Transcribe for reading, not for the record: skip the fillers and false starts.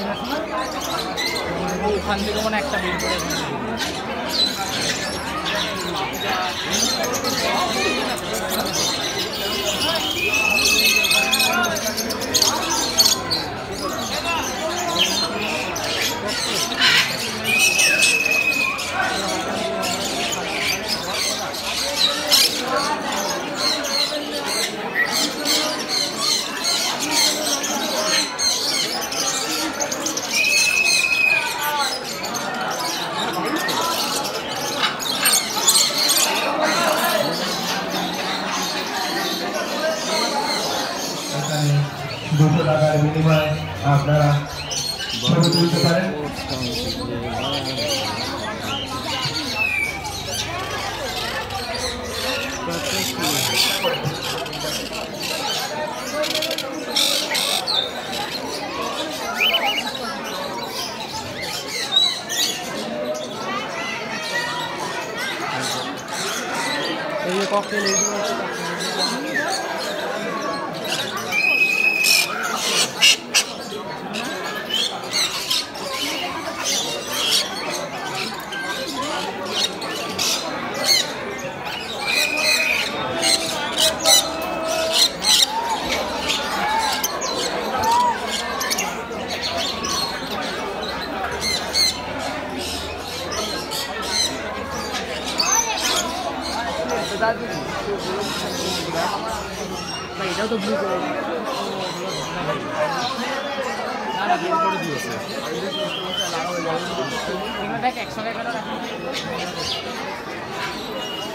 ওখান থেকে মনে একটা বের করে টাকার বিনিময়ে আপনারা ছবি তুলতে পারেন। এই ককটেল এইগুলো এটাও তো ব্লু করে না ব্লু করে দিয়েছে দেখ 100 টাকা